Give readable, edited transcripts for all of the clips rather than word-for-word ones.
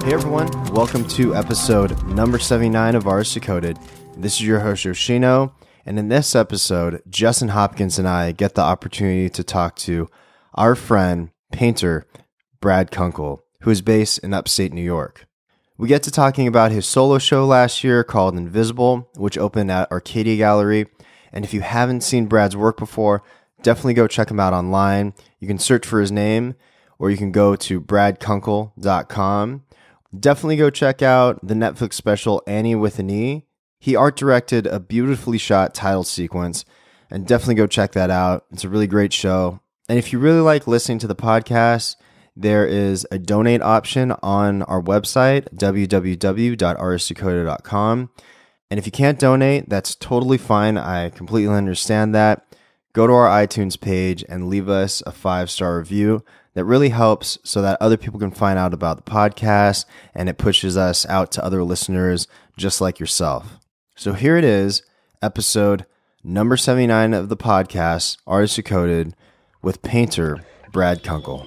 Hey everyone, welcome to episode number 79 of ours Decoded. This is your host Yoshino, and in this episode, Justin Hopkins and I get the opportunity to talk to our friend, painter Brad Kunkle, who is based in upstate New York. We get to talking about his solo show last year called Invisible, which opened at Arcadia Gallery, and if you haven't seen Brad's work before, definitely go check him out online. You can search for his name, or you can go to bradkunkle.com. Definitely go check out the Netflix special Annie with an E. He art directed a beautifully shot title sequence, and definitely go check that out. It's a really great show. And if you really like listening to the podcast, there is a donate option on our website, www.artistdecoded.com. And if you can't donate, that's totally fine. I completely understand that. Go to our iTunes page and leave us a 5-star review. That really helps so that other people can find out about the podcast, and it pushes us out to other listeners just like yourself. So here it is, episode number 79 of the podcast, Artist Decoded, with painter Brad Kunkle.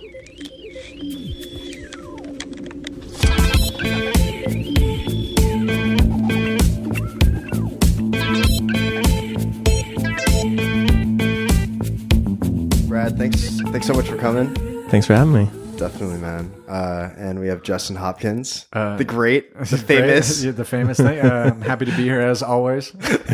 Brad, thanks so much for coming. Thanks for having me. Definitely, man. And we have Justin Hopkins, the great, the famous. The famous thing. I'm happy to be here as always.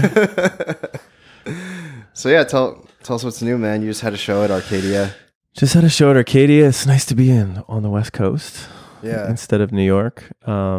So yeah, tell us what's new, man. You just had a show at Arcadia. Just had a show at Arcadia. It's nice to be on the West Coast, instead of New York.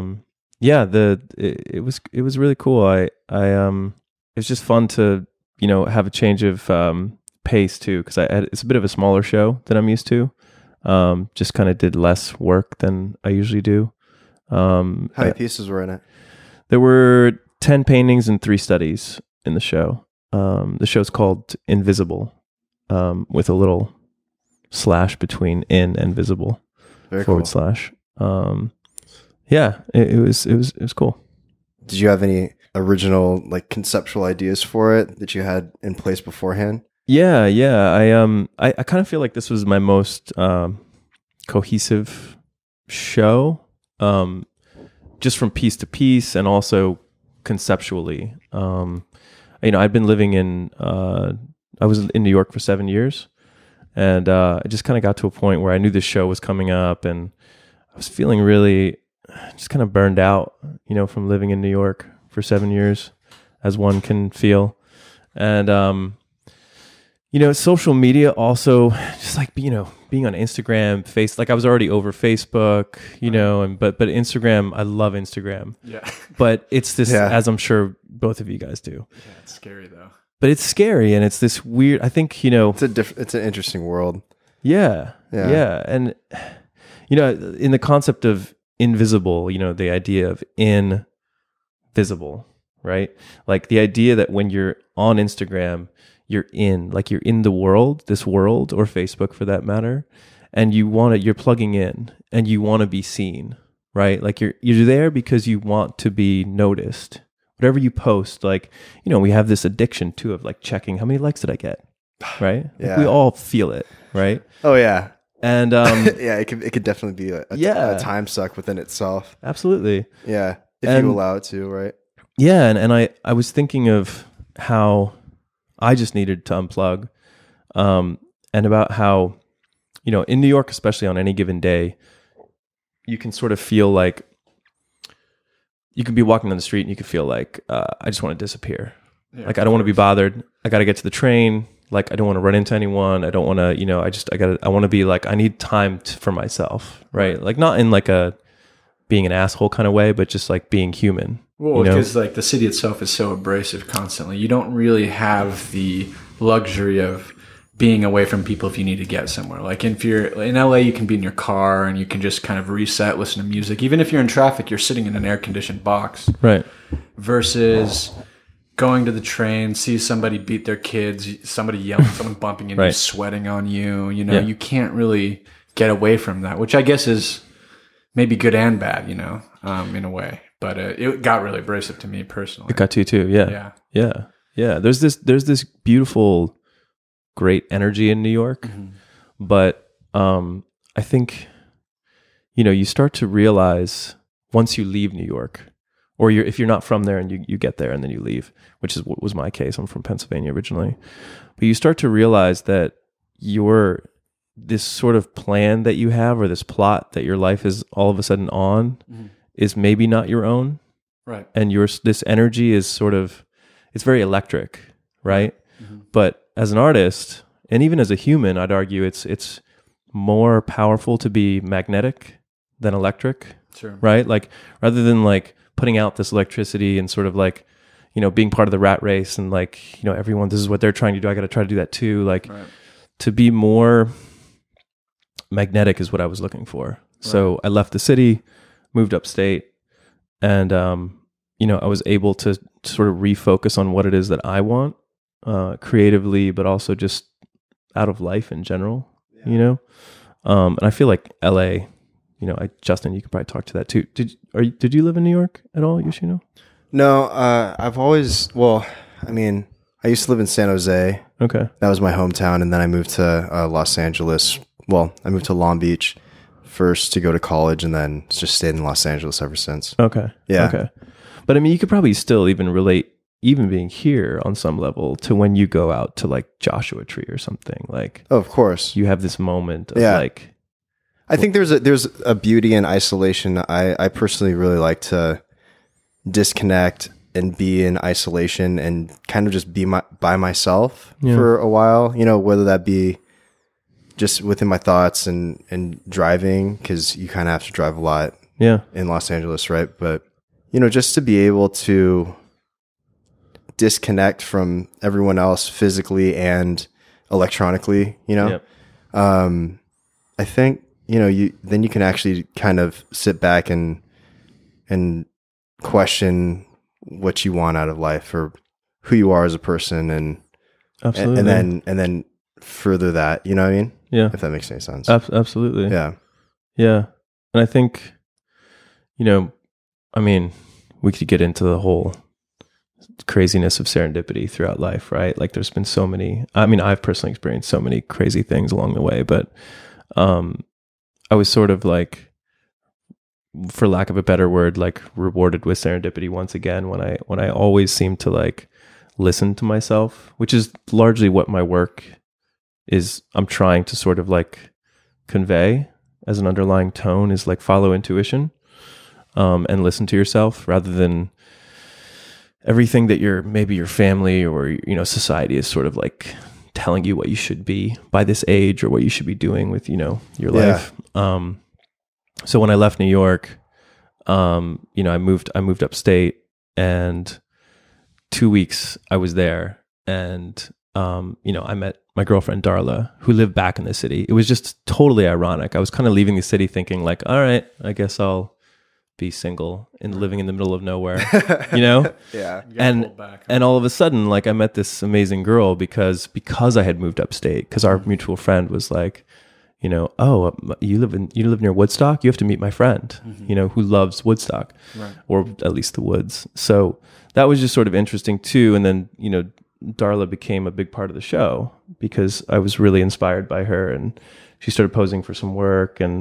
It was really cool. It was just fun to have a change of pace too, because it's a bit of a smaller show than I'm used to. Just kind of did less work than I usually do. How many pieces were in it? There were 10 paintings and 3 studies in the show. The show's called Invisible, with a little slash between in and visible. Very forward cool. slash. It was cool. Did you have any original conceptual ideas for it that you had in place beforehand? Yeah. I kind of feel like this was my most cohesive show, just from piece to piece, and also conceptually. I'd been living I was in New York for 7 years, and I just kind of got to a point where I knew this show was coming up, and I was feeling really just kind of burned out, from living in New York for 7 years, as one can feel, and social media also, just being on Instagram, I was already over Facebook, but Instagram, I love Instagram. Yeah. But it's this, as I'm sure both of you guys do. Yeah, it's scary though. But it's scary, and it's this weird, I think, it's an interesting world. Yeah. And, in the concept of invisible, the idea of invisible, right? Like the idea that when you're on Instagram, you're in the world, this world, or Facebook for that matter, and you're plugging in and you want to be seen, right? Like you're there because you want to be noticed. Whatever you post, we have this addiction too of checking how many likes did I get, right? Yeah. We all feel it, right? Oh yeah. And it could definitely be a time suck within itself. Absolutely. Yeah, if you allow it to, right? Yeah, and I was thinking of how I just needed to unplug, and about how, in New York, especially on any given day, you can sort of feel like you could be walking down the street and you could feel like, I just want to disappear. Yeah, I don't want to be bothered. I got to get to the train. I don't want to run into anyone. I don't want to, I want to be I need time for myself, right? Not in a being an asshole kind of way, but just being human. Well, because the city itself is so abrasive constantly. You don't really have the luxury of being away from people if you need to get somewhere. If you're in LA, you can be in your car and you can just kind of reset, listen to music. Even if you're in traffic, you're sitting in an air-conditioned box. Right. Versus going to the train, see somebody beat their kids, somebody yelling, someone bumping into you, sweating on you. You can't really get away from that, which I guess is maybe good and bad, in a way. But it got really abrasive to me personally. It got to you too, yeah. There's this beautiful, great energy in New York, but I think you start to realize once you leave New York, or if you're not from there and you get there and then you leave, which is what was my case. I'm from Pennsylvania originally. But you start to realize that this sort of plan that you have, or this plot that your life is all of a sudden on, is maybe not your own. Right. And this energy is sort of, it's very electric, right? But as an artist, and even as a human, I'd argue it's more powerful to be magnetic than electric. Sure. Right? Like, rather than like putting out this electricity and sort of like, being part of the rat race and like, everyone, this is what they're trying to do, I got to try to do that too. Like, to be more magnetic is what I was looking for. Right. So I left the city, moved upstate, and I was able to sort of refocus on what it is that I want, creatively, but also just out of life in general. And I feel like LA, Justin, you could probably talk to that too. Did you live in New York at all, Yoshino? No, I've always, I used to live in San Jose. Okay. That was my hometown. And then I moved to Los Angeles. Well, I moved to Long Beach first to go to college, and then just stayed in Los Angeles ever since. Okay. Yeah. Okay. But you could probably still even relate, even being here on some level, to when you go out to like Joshua Tree or something. Like, oh, of course, you have this moment of like. I think there's a beauty in isolation. I personally really like to disconnect and be in isolation and kind of just be by myself for a while. Whether that be just within my thoughts and driving, because you kind of have to drive a lot. In Los Angeles, right? But just to be able to disconnect from everyone else physically and electronically, I think, then you can actually kind of sit back and question what you want out of life, or who you are as a person, and absolutely, and then further that, you know what I mean? Yeah. If that makes any sense. Absolutely. Yeah. Yeah. And I think, we could get into the whole craziness of serendipity throughout life, right? Like, there's been so many, I've personally experienced so many crazy things along the way, but I was sort of like, for lack of a better word, like rewarded with serendipity once again when I always seem to like listen to myself, which is largely what my work is. I'm trying to sort of like convey as an underlying tone, is like follow intuition, and listen to yourself, rather than everything that maybe your family or society is sort of like telling you what you should be by this age, or what you should be doing with your life. So when I left New York, I moved upstate, and 2 weeks I was there, and I met my girlfriend Darla, who lived back in the city. It was just totally ironic. I was kind of leaving the city thinking like, all right, I guess I'll be single and living in the middle of nowhere, Yeah. And all of a sudden, like, I met this amazing girl because I had moved upstate, because our mutual friend was like, oh, you live near Woodstock? You have to meet my friend, who loves Woodstock, right, or at least the woods. So that was just sort of interesting too. And then, Darla became a big part of the show because I was really inspired by her, and she started posing for some work, and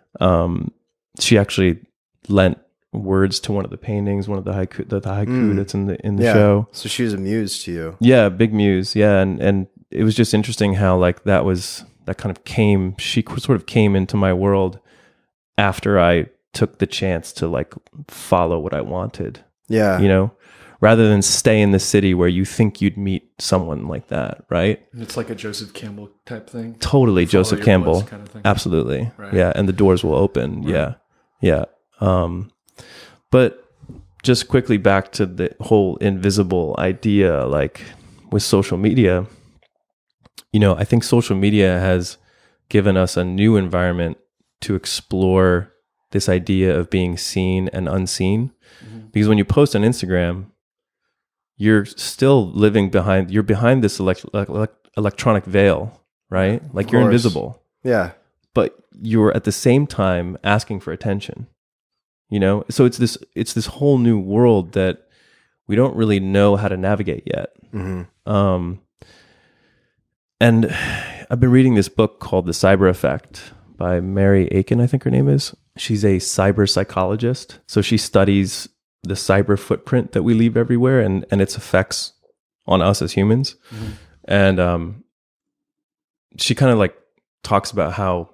she actually lent words to one of the paintings, one of the haiku that's in the show. So she was a muse to you. Yeah, big muse. Yeah, and it was just interesting how like she sort of came into my world after I took the chance to like follow what I wanted. Yeah. Rather than stay in the city where you think you'd meet someone like that, right? It's like a Joseph Campbell type thing. Totally, Follow Joseph your Campbell. bliss kind of thing. Absolutely. Right. Yeah, and the doors will open. Right. Yeah. But just quickly back to the whole invisible idea, like with social media, I think social media has given us a new environment to explore this idea of being seen and unseen. Mm-hmm. Because when you post on Instagram, you're still behind this electronic veil, right? Like, you're invisible. Yeah. But you're at the same time asking for attention, So it's this whole new world that we don't really know how to navigate yet. Mm-hmm. And I've been reading this book called The Cyber Effect by Mary Aiken, I think her name is. She's a cyber psychologist. So she studies the cyber footprint that we leave everywhere and its effects on us as humans. Mm-hmm. And she kind of like talks about how,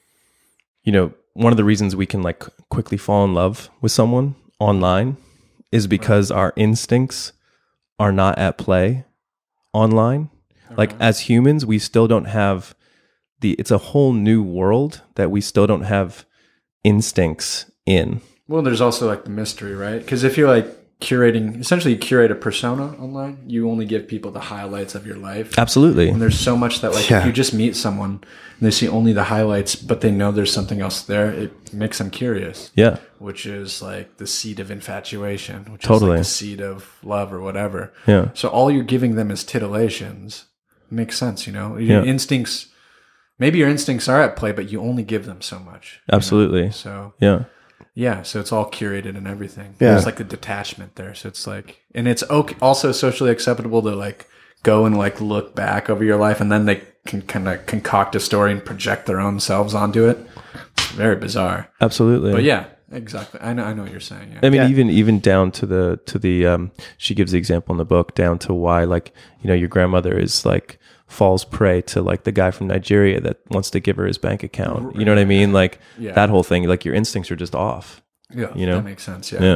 one of the reasons we can like quickly fall in love with someone online is because our instincts are not at play online. Like as humans, we still don't have it's a whole new world that we still don't have instincts in. Well, there's also like the mystery, right? Because if you're like essentially curate a persona online, you only give people the highlights of your life. Absolutely. And there's so much that like if you just meet someone and they see only the highlights, but they know there's something else there, it makes them curious. Yeah. Which is like the seed of infatuation, which totally. is like the seed of love or whatever. Yeah. So all you're giving them is titillations. Makes sense, Your instincts, maybe your instincts are at play, but you only give them so much. Absolutely. So yeah, so it's all curated and everything. Yeah. There's like the detachment there. So it's like, and it's okay, also socially acceptable to like go and like look back over your life, and then they can kind of concoct a story and project their own selves onto it. It's very bizarre. Absolutely. But yeah, exactly. I know what you're saying. Yeah. I mean, even down to the she gives the example in the book down to why like, your grandmother is like falls prey to like the guy from Nigeria that wants to give her his bank account. You know what I mean? Like that whole thing, like your instincts are just off. Yeah. That makes sense. Yeah.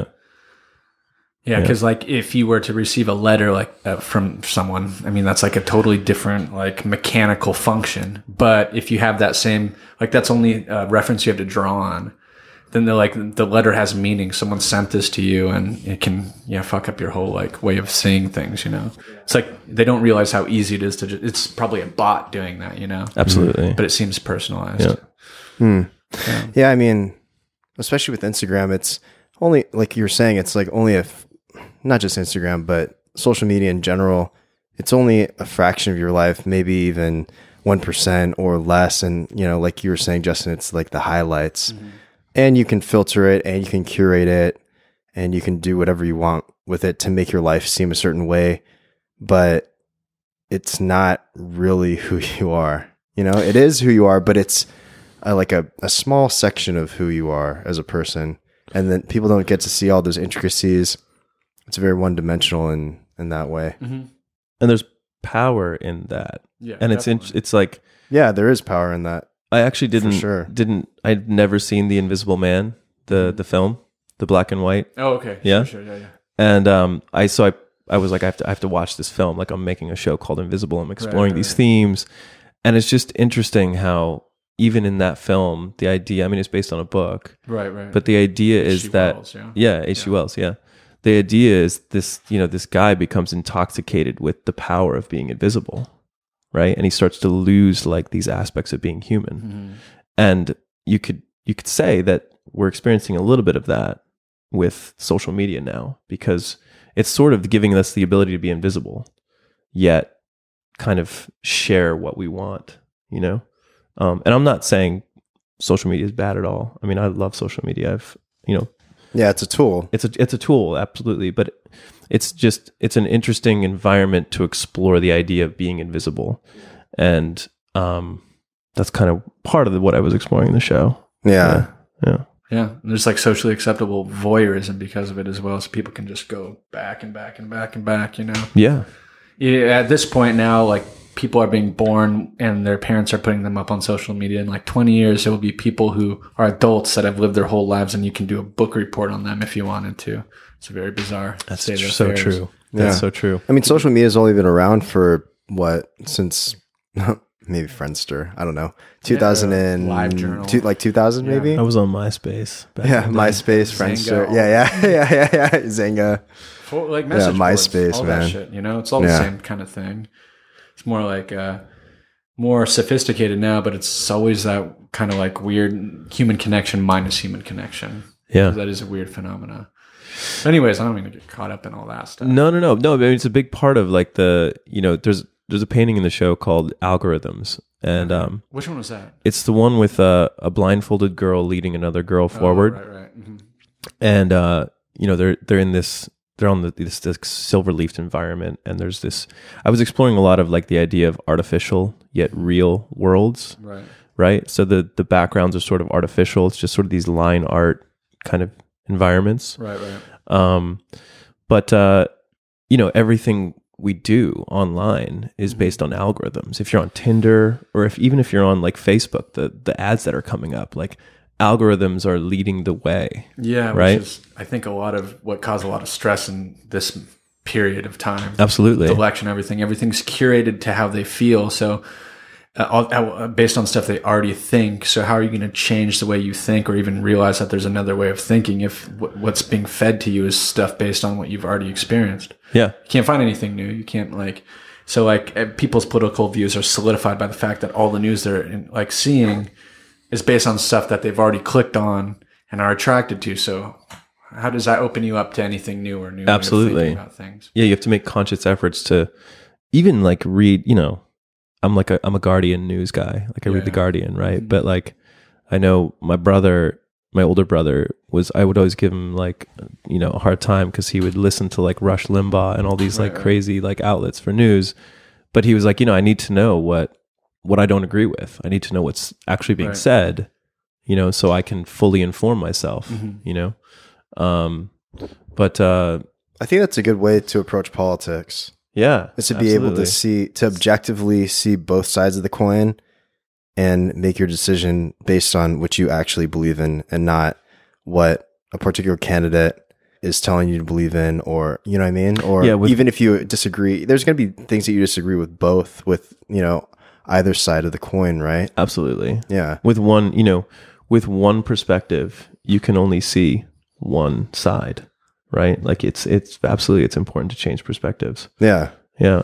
Yeah. Cause like if you were to receive a letter like that from someone, I mean, that's like a totally different like mechanical function. But if you have that same, like that's only a reference you have to draw on, then they're like, the letter has meaning. Someone sent this to you and it can, fuck up your whole like way of seeing things, It's like, they don't realize how easy it is to it's probably a bot doing that, Absolutely. But it seems personalized. Yeah. I mean, especially with Instagram, it's only like you were saying, it's like only not just Instagram, but social media in general. It's only a fraction of your life, maybe even 1% or less. And, like you were saying, Justin, it's like the highlights. Mm-hmm. And you can filter it and you can curate it and you can do whatever you want with it to make your life seem a certain way. But it's not really who you are. It is who you are, but it's like a small section of who you are as a person. And then people don't get to see all those intricacies. It's very one-dimensional in that way. Mm-hmm. And there's power in that. Yeah, and it's like... Yeah, there is power in that. I actually I'd never seen The Invisible Man, the film, the black and white. Oh, okay. Yeah. Sure. Yeah. And I was like, I have to watch this film. Like I'm making a show called Invisible. I'm exploring these themes. And it's just interesting how even in that film, the idea, I mean, it's based on a book. Right. But the idea is that, H.G. Wells, yeah. The idea is this, this guy becomes intoxicated with the power of being invisible. Right. And he starts to lose like these aspects of being human. Mm-hmm. And you could say that we're experiencing a little bit of that with social media now, because it's sort of giving us the ability to be invisible, yet kind of share what we want, And I'm not saying social media is bad at all. I mean, I love social media. Yeah, it's a tool. It's a tool, absolutely. But it's an interesting environment to explore the idea of being invisible. And that's kind of part of what I was exploring in the show. Yeah. Yeah. And there's like socially acceptable voyeurism because of it as well. So people can just go back and back and back and back, Yeah. At this point now, like people are being born and their parents are putting them up on social media. In like 20 years, there will be people who are adults that have lived their whole lives and you can do a book report on them if you wanted to. It's very bizarre. That's so true. That's so true. I mean, social media has only been around for since maybe Friendster. I don't know. 2000 and Live Journal. 2000 maybe. I was on MySpace. MySpace, Friendster. Yeah. Zynga. Like message boards, MySpace, all man. that shit. It's all the same kind of thing. It's more like more sophisticated now, but it's always that kind of like weird human connection minus human connection. Yeah, that is a weird phenomena. Anyways, I don't mean to get caught up in all that stuff. No. I mean, it's a big part of like there's a painting in the show called Algorithms, and which one was that? It's the one with a blindfolded girl leading another girl forward. Right. Mm-hmm. And they're on this silver leafed environment, and there's this. I was exploring a lot of like the idea of artificial yet real worlds, right? right? So the backgrounds are sort of artificial. It's just sort of these line art kind of environments. Right. But everything we do online is based on algorithms. If you're on Tinder, or even if you're on like Facebook, the ads that are coming up, like algorithms are leading the way. Yeah, right. Which is, I think, a lot of what caused a lot of stress in this period of time. Absolutely. The election, everything's curated to how they feel. So based on stuff they already think. So how are you going to change the way you think, or even realize that there's another way of thinking if what's being fed to you is stuff based on what you've already experienced? Yeah. You can't find anything new. You can't people's political views are solidified by the fact that all the news they're seeing is based on stuff that they've already clicked on and are attracted to. So how does that open you up to anything new or new? Absolutely. Way of thinking about things? Yeah. You have to make conscious efforts to even like read, I'm a Guardian news guy. Like I read the Guardian, right? Mm-hmm. But like, I know my older brother I would always give him like, a hard time because he would listen to like Rush Limbaugh and all these crazy like outlets for news. But he was like, I need to know what I don't agree with. I need to know what's actually being said, so I can fully inform myself, But I think that's a good way to approach politics. Yeah. Is to be able to objectively see both sides of the coin and make your decision based on what you actually believe in and not what a particular candidate is telling you to believe in, or, you know what I mean? Or even if you disagree, there's going to be things that you disagree with with either side of the coin, right? Absolutely. Yeah. With one perspective, you can only see one side. Right? Like it's absolutely, it's important to change perspectives. Yeah. Yeah.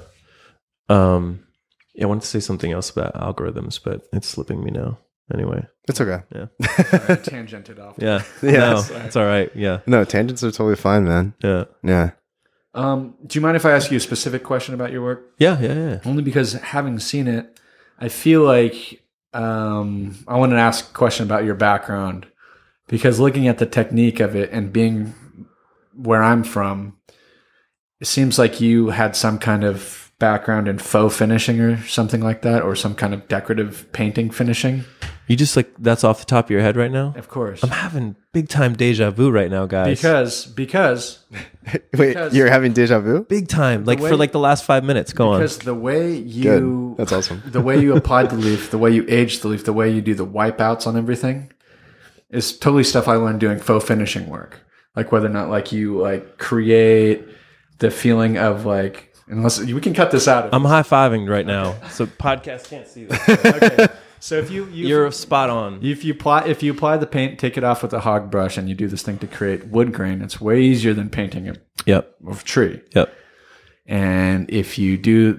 I wanted to say something else about algorithms, but it's slipping me now. Anyway. It's okay. Yeah. Tangented off. Yeah. Yeah. No, it's all right. Yeah. No, tangents are totally fine, man. Yeah. Yeah. Do you mind if I ask you a specific question about your work? Yeah. Only because having seen it, I feel like I want to ask a question about your background, because looking at the technique of it and being where I'm from, it seems like you had some kind of background in faux finishing or something like that, or some kind of decorative painting finishing. You just like, that's off the top of your head right now? Of course. I'm having big time deja vu right now, guys. Because Wait, you're having deja vu? Big time. Like for like the last 5 minutes. Go on. Because the way you... Good. That's awesome. The way you applied the leaf, the way you aged the leaf, the way you do the wipeouts on everything is totally stuff I learned doing faux finishing work. Like whether or not like you like create the feeling of like, unless we can cut this out. I'm high-fiving right now, so podcast can't see this. Okay. So if you're spot on. If you apply the paint, take it off with a hog brush, and you do this thing to create wood grain, it's way easier than painting a tree. Yep. And if you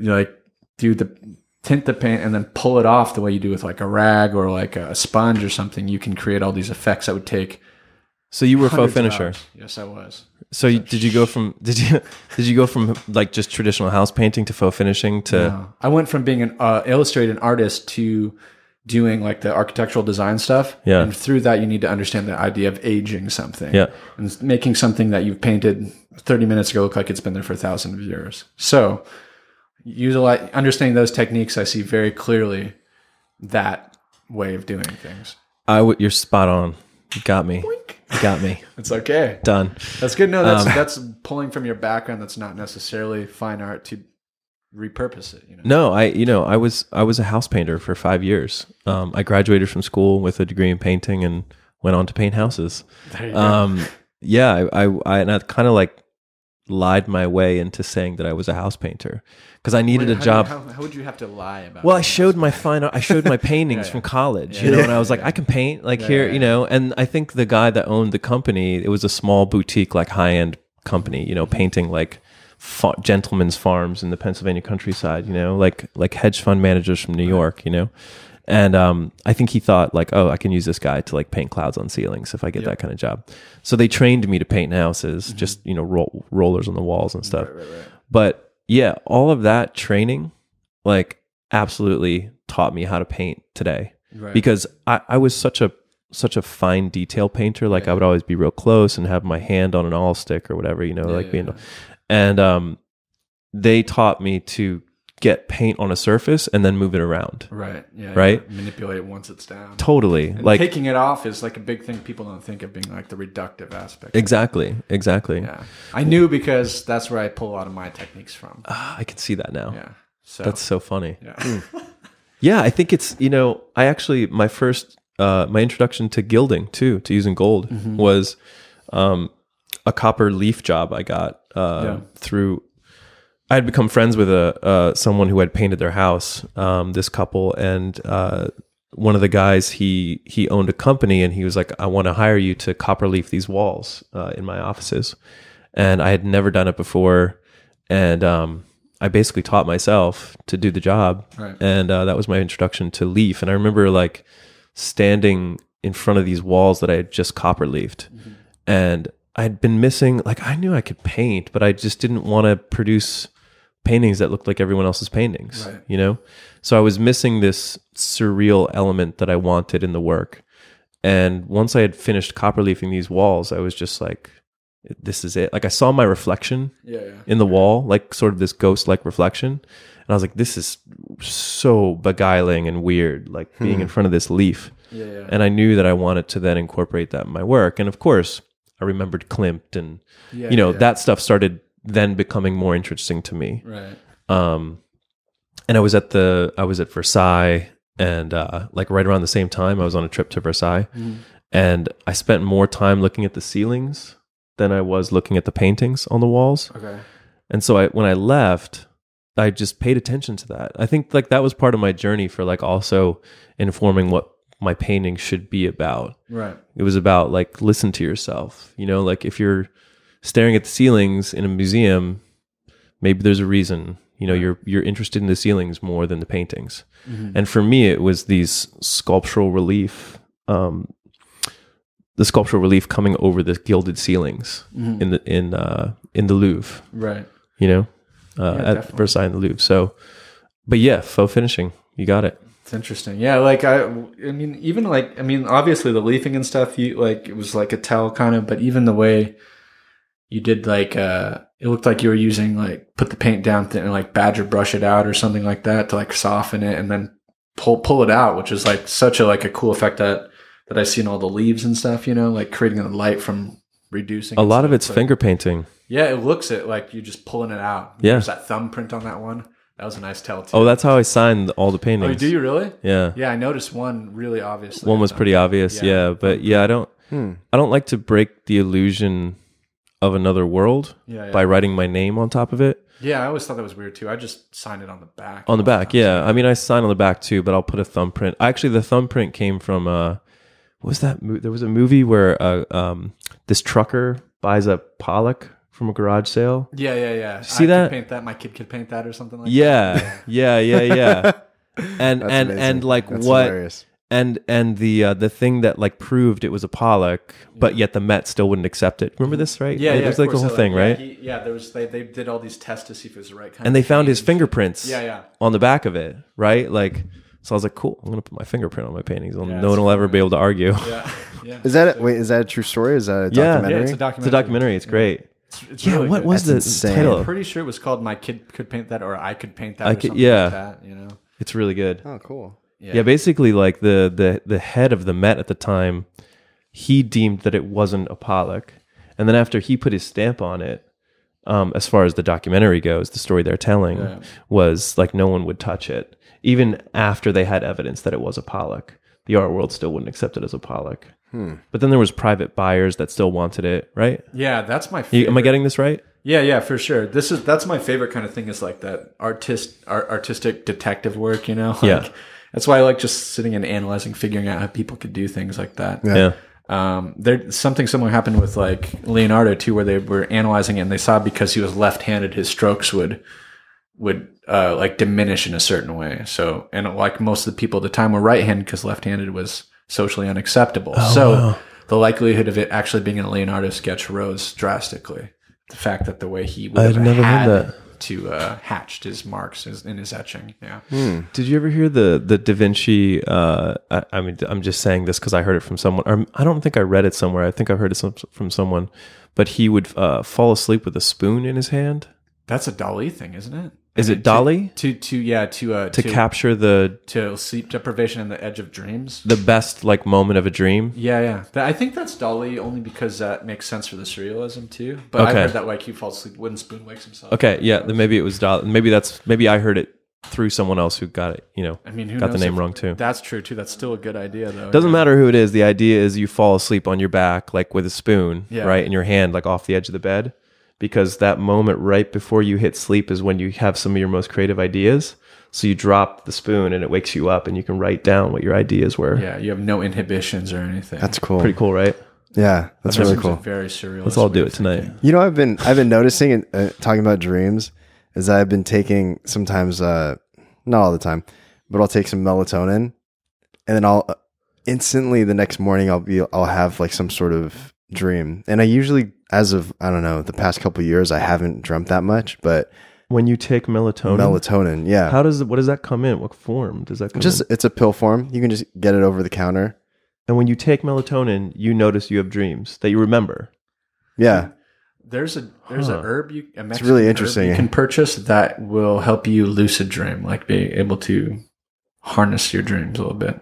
tint the paint and then pull it off the way you do with like a rag or like a sponge or something, you can create all these effects that would take. So you were a faux finisher. Yes, I was. So did you go from like just traditional house painting to faux finishing to? No. I went from being an illustrated artist to doing like the architectural design stuff. Yeah. And through that, you need to understand the idea of aging something. Yeah. And making something that you've painted 30 minutes ago look like it's been there for 1,000 years. So understanding those techniques, I see very clearly that way of doing things. You're spot on. You got me. Boink. You got me. It's okay. Done. That's good. No, that's pulling from your background. That's not necessarily fine art to repurpose it. No, I was a house painter for 5 years. I graduated from school with a degree in painting and went on to paint houses. There you go. Yeah, I kind of like lied my way into saying that I was a house painter because I needed a job. How would you have to lie about? Well, I showed my paintings from college, and I was like, I can paint here, and I think the guy that owned the company, it was a small boutique, like high-end company, painting like gentlemen's farms in the Pennsylvania countryside, like hedge fund managers from New York, And I think he thought like, oh, I can use this guy to like paint clouds on ceilings if I get that kind of job. So they trained me to paint houses, just, rollers on the walls and stuff. Right. But yeah, all of that training like absolutely taught me how to paint today. Right. Because I was such a fine detail painter. Like I would always be real close and have my hand on an all stick or whatever, and they taught me to get paint on a surface and then move it around. Right. Yeah. Right. Manipulate it once it's down. Totally. And like taking it off is like a big thing people don't think of, being like the reductive aspect. Exactly. Yeah. I knew, because that's where I pull a lot of my techniques from. I can see that now. Yeah. So that's so funny. Yeah. Yeah, I think it's, I actually, my first, my introduction to gilding too, to using gold, was a copper leaf job I got through, I had become friends with someone who had painted their house, this couple, and one of the guys, he owned a company, and he was like, I want to hire you to copper leaf these walls in my offices. And I had never done it before, and I basically taught myself to do the job. Right. And that was my introduction to leaf. And I remember like standing in front of these walls that I had just copper leafed, and I had been missing, like, I knew I could paint, but I just didn't want to produce paintings that looked like everyone else's paintings, right. So I was missing this surreal element that I wanted in the work. And once I had finished copper leafing these walls, I was just like, this is it. Like, I saw my reflection in the wall, like sort of this ghost-like reflection. And I was like, this is so beguiling and weird, like being in front of this leaf. Yeah. And I knew that I wanted to then incorporate that in my work. And of course, I remembered Klimt, and that stuff started then becoming more interesting to me. Right. And I was at Versailles, and like right around the same time, I was on a trip to Versailles, and I spent more time looking at the ceilings than I was looking at the paintings on the walls. Okay. And so when I left, I just paid attention to that. I think like that was part of my journey for like also informing what my painting should be about. Right. It was about like, listen to yourself, like if you're staring at the ceilings in a museum, maybe there's a reason, you're interested in the ceilings more than the paintings. And for me, it was these sculptural relief, the sculptural relief coming over the gilded ceilings in the Louvre. Right. At Versailles and the Louvre. So, but yeah, faux finishing, you got it. It's interesting. Yeah, like obviously the leafing and stuff, it was like a tell kind of, but even the way you did, like, it looked like you were using, like, put the paint down and like badger brush it out or something like that to like soften it and then pull it out, which is like such a cool effect that I see in all the leaves and stuff, like creating the light from reducing. A lot of it's finger painting. Yeah, it looks like you're just pulling it out. Yeah. There's that thumbprint on that one. That was a nice tell too. Oh, that's how I signed all the paintings. Oh, do you really? Yeah. Yeah, I noticed one really obviously. One was pretty obvious, but I don't like to break the illusion of another world by writing my name on top of it. Yeah, I always thought that was weird too. I just signed it on the back. On the back, yeah. I mean, I sign on the back too, but I'll put a thumbprint. Actually, the thumbprint came from what was that? There was a movie where this trucker buys a Pollock from a garage sale. Yeah. See that? Could paint that. My kid could paint that or something like that. Yeah. And like That's what? Hilarious. And the thing that like proved it was a Pollock, but yet the Met still wouldn't accept it. Remember this, right? Yeah. It was like the whole thing, right? There was they did all these tests to see if it was the right kind. And they found his fingerprints. Yeah. On the back of it, right? Like, so I was like, cool. I'm gonna put my fingerprint on my paintings. No one will ever be able to argue. Yeah. Is that a true story? Is that a documentary? Yeah, it's a documentary. It's a documentary. It's great. It's really what good. was the insane. title? I'm pretty sure it was called "My Kid Could Paint That" or "I Could Paint That." Like that. It's really good. Oh, cool. Yeah, basically, like the head of the Met at the time, he deemed that it wasn't a Pollock, and then after he put his stamp on it, as far as the documentary goes, the story they're telling was like no one would touch it, even after they had evidence that it was a Pollock. The art world still wouldn't accept it as a Pollock. But then there was private buyers that still wanted it, right? Yeah, that's my favorite. Am I getting this right? Yeah, for sure. That's my favorite kind of thing, is like that artistic detective work, That's why I like just sitting and analyzing, figuring out how people could do things like that. Yeah. There's something similar happened with like Leonardo too, where they were analyzing it and they saw because he was left-handed, his strokes would like diminish in a certain way. So, and like most of the people at the time were right-handed because left-handed was socially unacceptable. The likelihood of it actually being a Leonardo sketch rose drastically. The fact that the way he would have had to hatched his marks in his etching. Yeah. Did you ever hear the Da Vinci? I mean, I'm just saying this because I heard it from someone. Or I don't think I read it somewhere. I think I heard it from someone. But he would fall asleep with a spoon in his hand. That's a Dali thing, isn't it? Is it Dolly? To Capture to sleep deprivation and the edge of dreams. the best like moment of a dream. Yeah. I think that's Dolly only because that makes sense for the surrealism too. But I heard that YQ falls asleep when Spoon wakes himself. Okay, yeah, then maybe it was Dolly. Maybe I heard it through someone else who got it. I mean, who got the knows name wrong too. That's true too. That's still a good idea though. Doesn't matter who it is. The idea is you fall asleep on your back like with a spoon, right, in your hand, like off the edge of the bed. Because that moment right before you hit sleep is when you have some of your most creative ideas. So you drop the spoon and it wakes you up and you can write down what your ideas were. Yeah, you have no inhibitions or anything. That's cool. Pretty cool, right? Yeah, that's really cool. Very surreal. Let's all do it tonight. I've been noticing and talking about dreams is that I've been taking sometimes, not all the time, but I'll take some melatonin and then I'll instantly the next morning I'll have like some sort of dream. And I usually, as of, I don't know, the past couple of years, I haven't dreamt that much, but when you take melatonin, yeah. What does that come in? What form does that come in? It's a pill form. You can just get it over the counter. And when you take melatonin, you notice you have dreams that you remember. Yeah. There's a herb it's really interesting. You can purchase that will help you lucid dream, like be able to harness your dreams a little bit.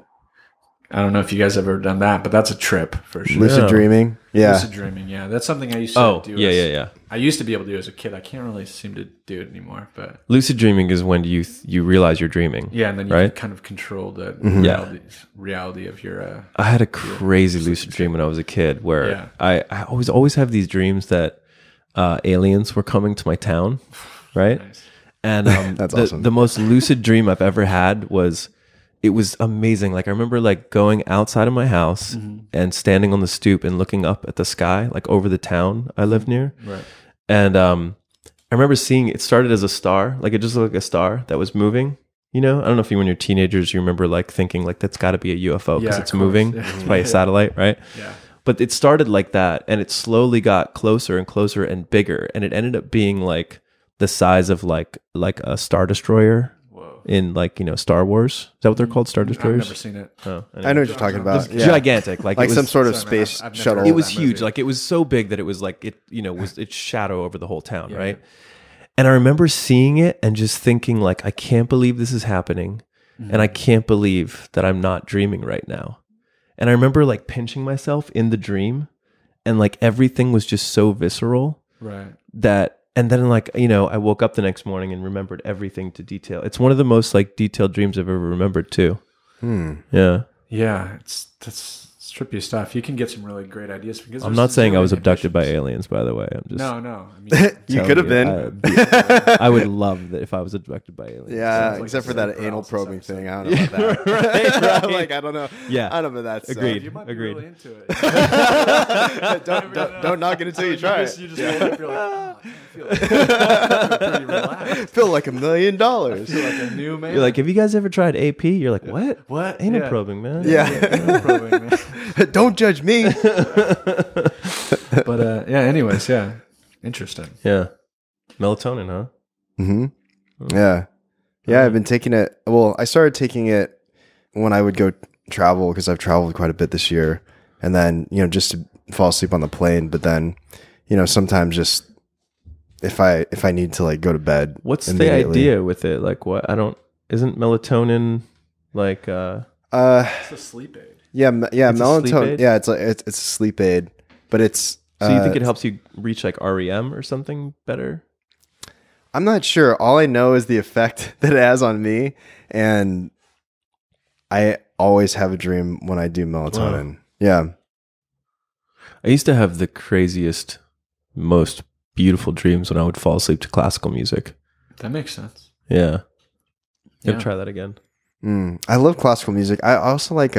I don't know if you guys have ever done that, but that's a trip for sure. Lucid dreaming. Yeah. Lucid dreaming. Yeah. That's something I used to do. Yeah. I used to be able to do as a kid. I can't really seem to do it anymore, but lucid dreaming is when you realize you're dreaming. Yeah. And then you can kind of control the reality of your, I had a crazy lucid dream when I was a kid where I always have these dreams that, aliens were coming to my town. Right. Nice. And, that's awesome. The most lucid dream I've ever had it was amazing. Like I remember like going outside of my house and standing on the stoop and looking up at the sky, like over the town I live near. Right. And I remember seeing it started as a star, like it just looked like a star that was moving. I don't know if when you're teenagers, you remember like thinking like that's got to be a UFO because it's moving. Yeah. It's probably a satellite, right? Yeah. But it started like that, and it slowly got closer and closer and bigger, and it ended up being like the size of like a Star Destroyer. In like Star Wars, is that what they're called? Star Destroyers. I've never seen it. Oh, anyway. I know what you're talking about. Gigantic, like it was, some sort of space shuttle. It was huge. Like it was so big that it was like it was its shadow over the whole town, right? And I remember seeing it and just thinking like, I can't believe this is happening, and I can't believe that I'm not dreaming right now. And I remember like pinching myself in the dream, and like everything was just so visceral, right? And then like, I woke up the next morning and remembered everything to detail. It's one of the most like detailed dreams I've ever remembered too. Yeah. Yeah. It's trippy stuff. You can get some really great ideas. Because I'm not saying I was abducted by aliens, by the way. I'm just No. I mean, you could have been. I would love that if I was abducted by aliens. Yeah, like except for that anal probing thing. I don't know about that. right. Like I don't know. Yeah, I don't know about that. Agreed. You might Agreed. Be really into it. don't knock it until you try it. You just wake up, you're like, I feel pretty relaxed. Feel like $1 million. I feel like a new man. You're like, have you guys ever tried AP? You're like, what? What? Anal probing, man. Yeah. Anal probing, man. Don't judge me. But anyways, yeah. Interesting. Yeah. Melatonin, huh? Mm-hmm. Yeah. Yeah, I've been taking it. Well, I started taking it when I would go travel because I've traveled quite a bit this year. And then, just to fall asleep on the plane. But then, sometimes just if I need to like go to bed. What's the idea with it? Like isn't melatonin like it's a sleep aid. Yeah, melatonin. Yeah, it's a sleep aid, but it's. So you think it helps you reach like REM or something better? I'm not sure. All I know is the effect that it has on me, and I always have a dream when I do melatonin. Wow. Yeah, I used to have the craziest, most beautiful dreams when I would fall asleep to classical music. That makes sense. Yeah, you ever try that again? I love classical music. I also like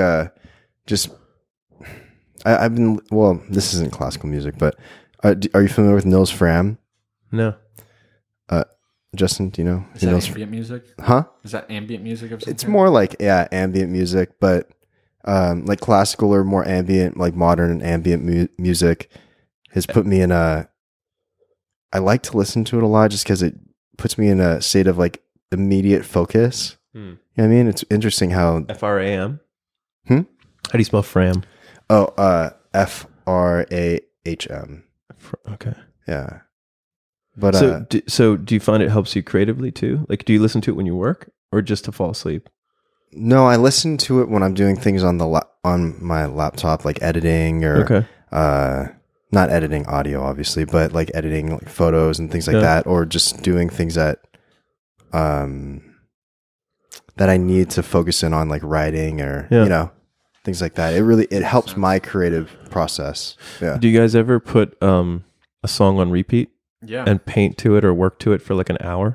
I've been this isn't classical music, but are you familiar with Nils Fram? No. Justin, do you know? Is that ambient music? Huh? Is that ambient music of something? It's more like ambient music, but like classical or more ambient, like modern and ambient music has put me in I like to listen to it a lot just because it puts me in a state of like immediate focus. You know what I mean? It's interesting how FRAM. How do you spell Fram? Oh, FRAHM. Okay. Yeah. But so do you find it helps you creatively too? Like, do you listen to it when you work or just to fall asleep? no, I listen to it when I'm doing things on on my laptop, like editing or not editing audio, obviously, but like editing like photos and things like that, or just doing things that that I need to focus in on, like writing or you know, things like that. It helps my creative process. Yeah. Do you guys ever put a song on repeat? Yeah. And paint to it or work to it for like an hour?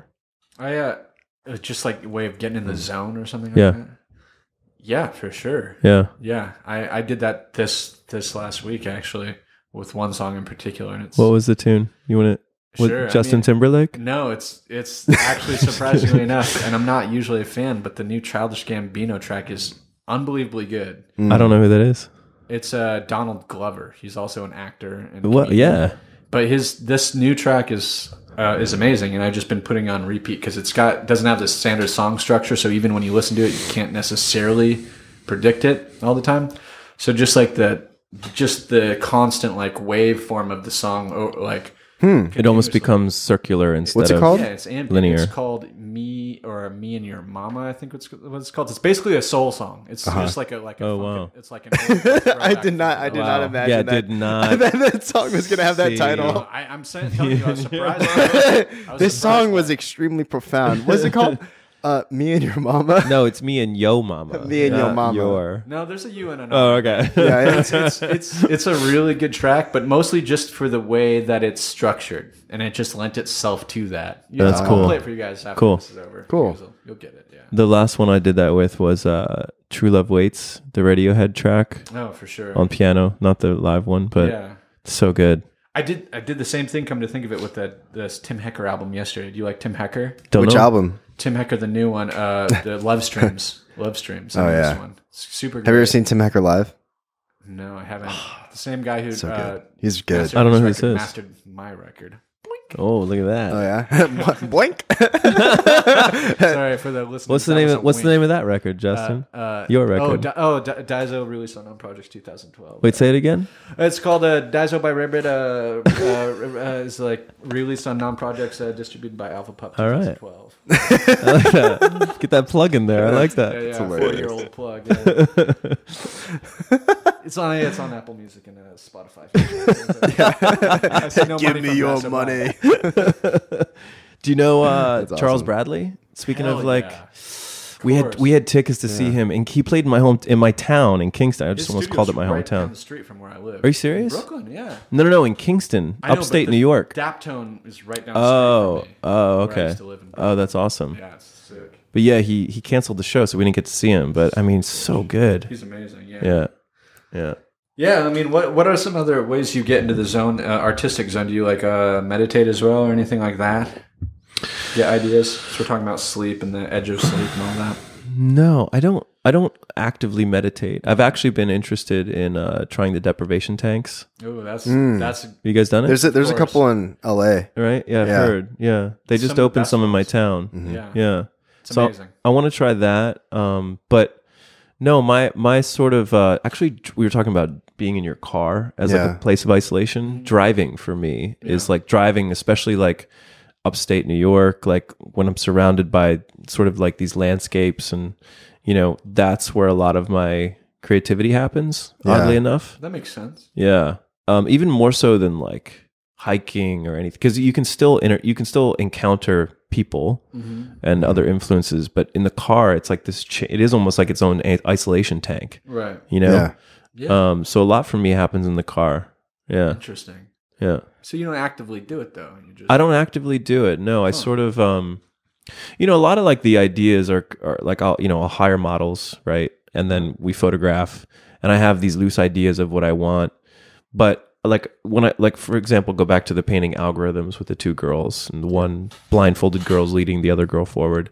Just like a way of getting in the zone or something like that. Yeah, for sure. Yeah. Yeah. I did that this last week actually with one song in particular, and what was the tune? You want to Sure, Justin Timberlake? No, it's actually surprisingly enough, and I'm not usually a fan, but the new Childish Gambino track is unbelievably good. I don't know who that is. It's Donald Glover. He's also an actor. And what? Yeah. But this new track is amazing, and I've just been putting it on repeat because doesn't have this standard song structure. So even when you listen to it, you can't necessarily predict it all the time. So just the constant like waveform of the song, like it almost becomes circular instead What's it called? Yeah, it's ambient. Linear. It's called Me and Your Mama, I think what it's called. It's basically a soul song. It's just like a wow. It's like an old I did not imagine that. Did not. that song was going to have that title. I'm telling you, I was surprised. This song was extremely profound. What's it called? Me and Your Mama? No, it's Me and Yo Mama. Me and Yo Mama. Your. No, there's a you and an Oh, okay. Yeah, it's a really good track, but mostly just for the way that it's structured, and it just lent itself to that. That's cool. I'll play it for you guys after this is over. Cool. You'll get it. Yeah. The last one I did that with was True Love Waits, the Radiohead track. Oh, for sure. On piano, not the live one, but it's so good. I did the same thing. Come to think of it, with this Tim Hecker album yesterday. Do you like Tim Hecker? Which album? Tim Hecker, the new one, the Love Streams. Love Streams. Oh yeah, this one. It's super good. Have you ever seen Tim Hecker live? No, I haven't. The same guy who so good. He's good. I don't know who this is. Mastered my record. Oh, look at that! Oh yeah, boink. Sorry for the listeners. What's the name of that record, Justin? Your record. Daiso released on Projects 2012. Wait, say it again. It's called Daiso by Rabbit. Is like released on non-projects, distributed by Alpha Pup 2012. All right. I like that. Get that plug in there. I like that. Yeah, It's 4-year-old plug. Yeah. It's on Apple Music and Spotify. I see no Give money me from your Massive money. Do you know Charles awesome. Bradley? Speaking Hell of like. yeah. We had tickets to see him, and he played in my town in Kingston. I just His almost called it my studio's right down hometown. the street from where I live. Are you serious? Brooklyn, yeah. No, in Kingston, I know, but upstate the New York. Daptone is right down the street from me. Where I okay. used to live in Brooklyn. Oh, that's awesome. Yeah, it's sick. But yeah, he canceled the show, so we didn't get to see him. But I mean, so good. He's amazing. Yeah. Yeah. Yeah, I mean, what are some other ways you get into the zone, artistic zone? Do you like meditate as well, or anything like that? Get ideas. So we're talking about sleep and the edge of sleep and all that. No, I don't actively meditate. I've actually been interested in trying the deprivation tanks. Oh, that's. Have you guys done it? There's a couple in LA. Right? Yeah, I've heard. Yeah, they just opened some in my town. Yeah, yeah. It's amazing. I want to try that. But no, my sort of actually, we were talking about being in your car as like a place of isolation. Driving for me is like driving, especially like upstate New York, like when I'm surrounded by sort of like these landscapes, and that's where a lot of my creativity happens, oddly enough. That makes sense. Yeah. Even more so than like hiking or anything, because you can still encounter people and other influences, but in the car it's like this it is almost like its own isolation tank, right? Yeah. So a lot for me happens in the car. Yeah. Interesting. Yeah. So you don't actively do it though. I don't actively do it. No, I sort of, a lot of like the ideas are like, I'll hire models, right? And then we photograph, and I have these loose ideas of what I want. But like when for example, go back to the painting algorithms with the two girls, and the one blindfolded girl's leading the other girl forward.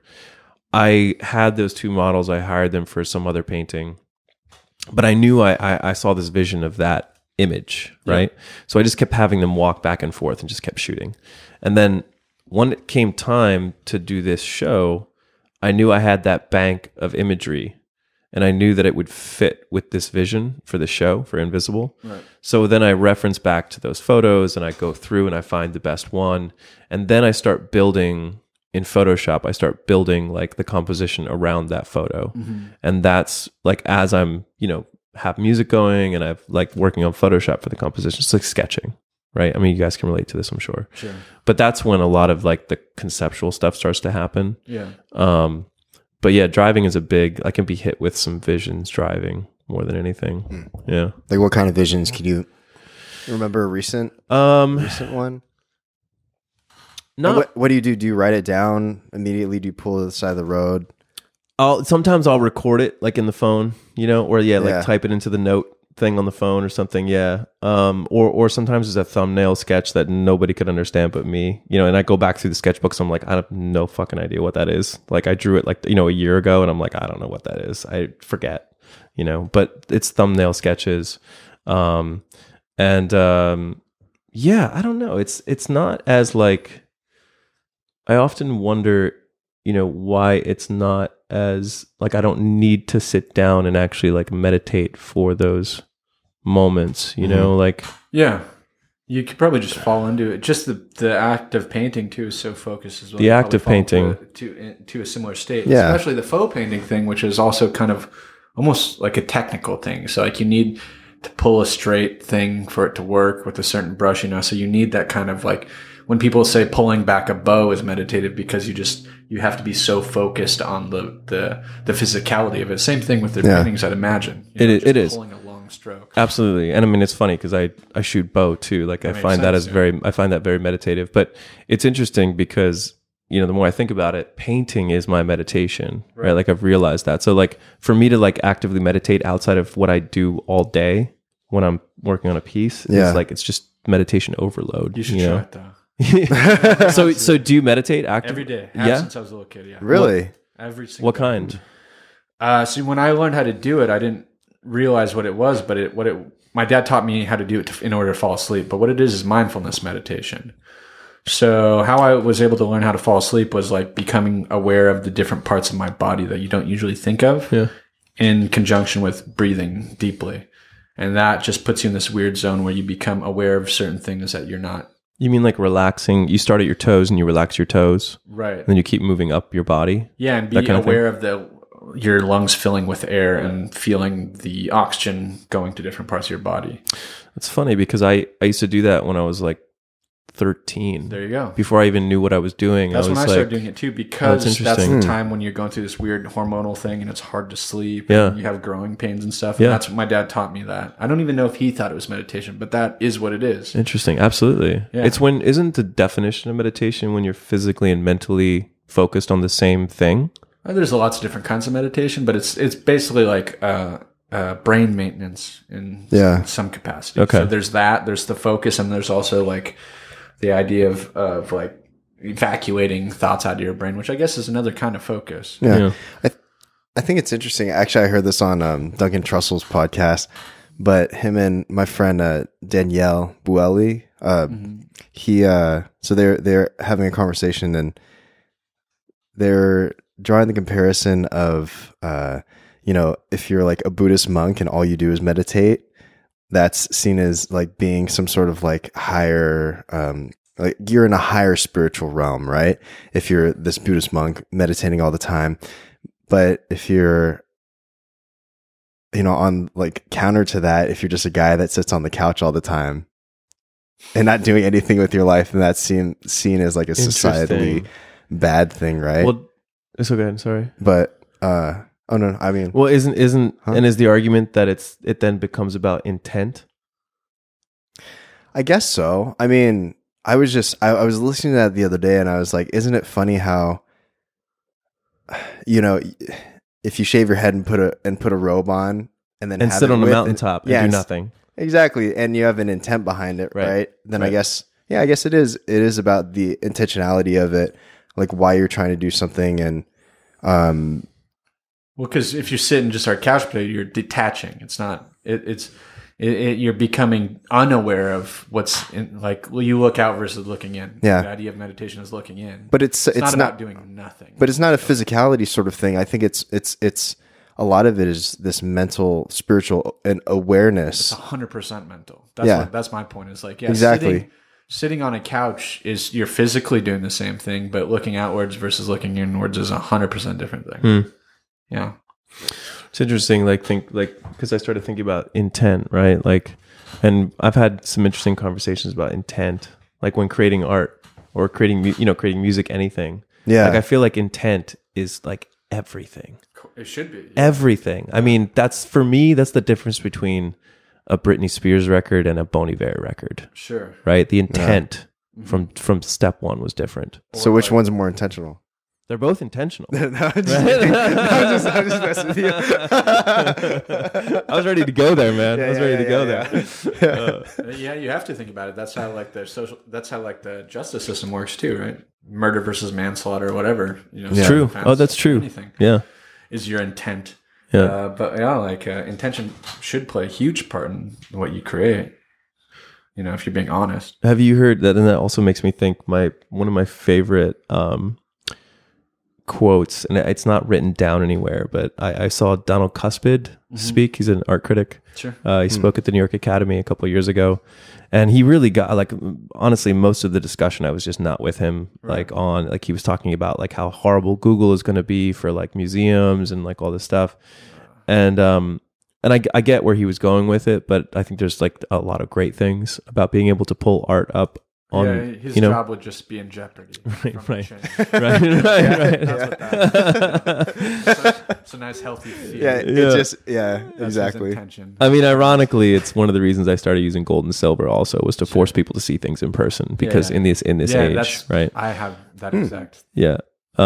I had those two models. I hired them for some other painting, but I knew I saw this vision of that image, right? So I just kept having them walk back and forth and just kept shooting. And then when it came time to do this show, I knew I had that bank of imagery, and I knew that it would fit with this vision for the show, for Invisible. Right. So then I reference back to those photos and I go through and I find the best one. And then I start building in Photoshop, I start building like the composition around that photo. And that's like, as I'm, have music going and I've like working on Photoshop for the composition, it's like sketching, right? I mean, you guys can relate to this, I'm sure. Sure. But that's when a lot of like the conceptual stuff starts to happen. Yeah. But yeah, driving is a big, I can be hit with some visions driving more than anything. Yeah. Like what kind of visions? Can you remember a recent one? No. What do you do? Do you write it down immediately? Do you pull to the side of the road? Sometimes I'll record it like in the phone, or type it into the note thing on the phone or something. Yeah. Or sometimes it's a thumbnail sketch that nobody could understand but me, and I go back through the sketchbooks. I'm like, I have no fucking idea what that is. Like I drew it like, a year ago and I'm like, I don't know what that is. I forget, but it's thumbnail sketches. Yeah, I don't know. It's not as like, I often wonder, why it's not as like, I don't need to sit down and actually like meditate for those moments, like. Yeah. You could probably just fall into it. Just the act of painting too is so focused as well. The act of painting. To a similar state. Yeah. Especially the faux painting thing, which is also kind of almost like a technical thing. So like you need to pull a straight thing for it to work with a certain brush, so you need that kind of like, when people say pulling back a bow is meditative because you have to be so focused on the physicality of it. Same thing with the paintings, I'd imagine. It is pulling a long stroke. Absolutely. And I mean, it's funny because I shoot bow too. Like I find that very meditative, but it's interesting because, the more I think about it, painting is my meditation, right? Like I've realized that. So like for me to like actively meditate outside of what I do all day when I'm working on a piece, is like, it's just meditation overload. You should try it though. So do you meditate actively? Every day? Since I was a little kid, yeah. Really? Every single What day. kind? See, when I learned how to do it, I didn't realize what it was, but my dad taught me how to do it in order to fall asleep. But what it is mindfulness meditation. So how I was able to learn how to fall asleep was like becoming aware of the different parts of my body that you don't usually think of, in conjunction with breathing deeply. And that just puts you in this weird zone where you become aware of certain things that you're not. You mean like relaxing? You start at your toes and you relax your toes, right? And then you keep moving up your body. Yeah, and be aware of your lungs filling with air and feeling the oxygen going to different parts of your body. It's funny because I used to do that when I was like 13. There you go. Before I even knew what I was doing. That's when I started doing it too, because that's the Hmm. time when you're going through this weird hormonal thing and it's hard to sleep. Yeah. And you have growing pains and stuff. Yeah. And that's what my dad taught me that. I don't even know if he thought it was meditation, but that is what it is. Interesting. Absolutely. Yeah. It's when, isn't the definition of meditation when you're physically and mentally focused on the same thing? There's lots of different kinds of meditation, but it's basically like brain maintenance in some capacity. Okay. So there's the focus, and there's also like the idea of like evacuating thoughts out of your brain, which I guess is another kind of focus. Yeah. I think it's interesting. Actually, I heard this on Duncan Trussell's podcast, but him and my friend Danielle Buelli, so they're having a conversation and they're drawing the comparison of if you're like a Buddhist monk and all you do is meditate, that's seen as like being some sort of like higher, like you're in a higher spiritual realm, right? If you're this Buddhist monk meditating all the time. But if you're, on like counter to that, if you're just a guy that sits on the couch all the time and not doing anything with your life, then that's seen as like a societally bad thing, right? Well, it's okay. I'm sorry. But, oh no, I mean, well, isn't and is the argument that it then becomes about intent? I guess so. I mean, I was listening to that the other day and I was like, isn't it funny how, if you shave your head and put a robe on and sit on a mountaintop and do nothing. Exactly. And you have an intent behind it, right? Then I guess it is about the intentionality of it, like why you're trying to do something. And, well, because if you're sitting just our couch potato, you're detaching. It's not, you're becoming unaware of what's in, like, well, you look out versus looking in. Yeah. The idea of meditation is looking in. But it's not about doing nothing. But it's not a physicality sort of thing. I think it's a lot of it is this mental, spiritual, and awareness. It's 100% mental. That's my point. Is like, exactly. Sitting on a couch is you're physically doing the same thing, but looking outwards versus looking inwards is 100% different thing. Yeah. It's interesting, because I started thinking about intent, right? Like, and I've had some interesting conversations about intent, like when creating art or creating music, anything. Yeah. Like, I feel like intent is like everything. It should be. Yeah. Everything. I mean, for me, that's the difference between a Britney Spears record and a Bon Iver record. Sure. Right? The intent from step one was different. So which one's more intentional? They're both intentional. I'm just messing with you. I was ready to go there, man. I was ready to go there. Yeah, you have to think about it. That's how the justice system works too, right? Murder versus manslaughter or whatever. It's true. Oh, that's true. Anything. Yeah. Is your intent. Yeah. But intention should play a huge part in what you create. If you're being honest. Have you heard that? And that also makes me think one of my favorite quotes, and it's not written down anywhere, but I saw Donald Cuspid speak. He's an art critic. Sure. He spoke at the New York Academy a couple of years ago, and he really got, honestly, most of the discussion I was just not with him. Right. He was talking about how horrible Google is going to be for museums and all this stuff, and I get where he was going with it, but I think there's a lot of great things about being able to pull art up. His job would just be in jeopardy. Right. It's a nice, healthy feel. Exactly. I mean, ironically, it's one of the reasons I started using gold and silver. Also, was to force people to see things in person, because in this age, right? I have that exact. Yeah.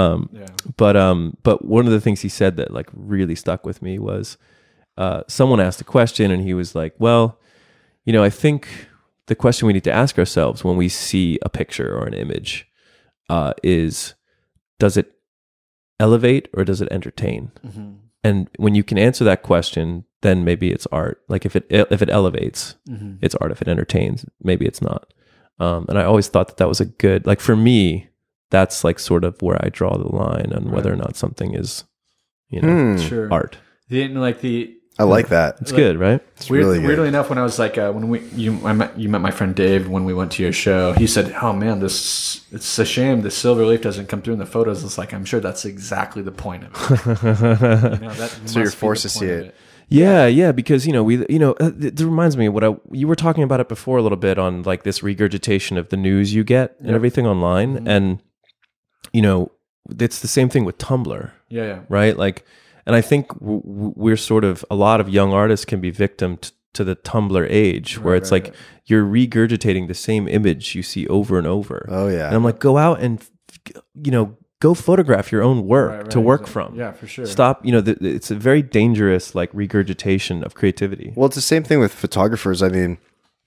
But one of the things he said that really stuck with me was, someone asked a question, and he was like, "Well, I think." The question we need to ask ourselves when we see a picture or an image is, does it elevate or does it entertain? Mm-hmm. And when you can answer that question, then maybe it's art. If it elevates, it's art. If it entertains, maybe it's not. And I always thought that was a good, for me, that's sort of where I draw the line on whether or not something is, sure. art. I like that. It's good, right? It's really good. Weirdly enough, when I was you met my friend Dave when we went to your show. He said, "Oh man, it's a shame the silver leaf doesn't come through in the photos." It's I'm sure that's exactly the point of it. So you're forced to see it. Yeah, because it reminds me of you were talking about it before a little bit on this regurgitation of the news you get and everything online, and it's the same thing with Tumblr. Yeah. Right, and I think we're sort of, a lot of young artists can be victim to the Tumblr age, where it's you're regurgitating the same image you see over and over. Oh yeah. And I'm go out and go photograph your own work to work from. Yeah, for sure. Stop. It's a very dangerous regurgitation of creativity. Well, it's the same thing with photographers. I mean,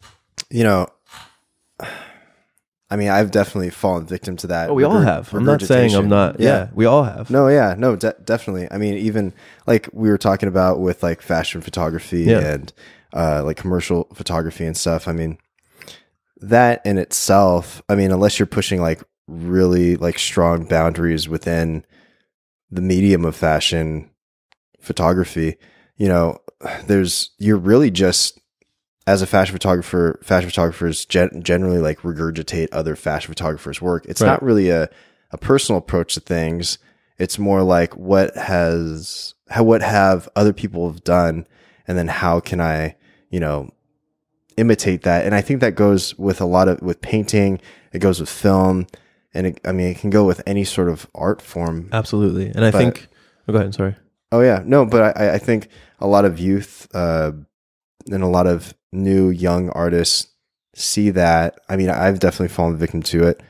I've definitely fallen victim to that. Oh, we all have. I'm not saying I'm not. Yeah, we all have. No, yeah, no, definitely. I mean, even we were talking about with fashion photography and commercial photography and stuff. I mean, that in itself, unless you're pushing really strong boundaries within the medium of fashion photography, you're really just, as a fashion photographers generally regurgitate other fashion photographers' work. It's not really a personal approach to things. It's more what have other people have done, and then how can I, imitate that? And I think that goes with with painting. It goes with film, and it can go with any sort of art form. Absolutely. And I think, go ahead. Sorry. Oh yeah, no, but I think a lot of youth and a lot of new young artists see that. I've definitely fallen victim to it,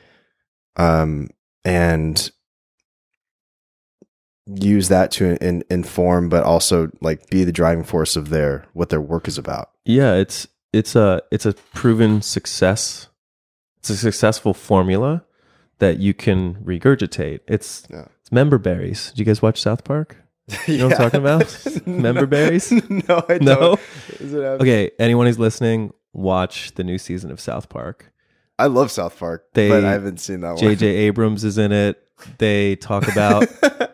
and use that to inform, but also be the driving force of what their work is about. Yeah, it's a proven success. It's a successful formula that you can regurgitate. It's member berries. Did you guys watch South Park? You know what I'm talking about? Member berries? No, I don't. Okay, anyone who's listening, watch the new season of South Park. I love South Park, but I haven't seen that one. J.J. Abrams is in it. They talk about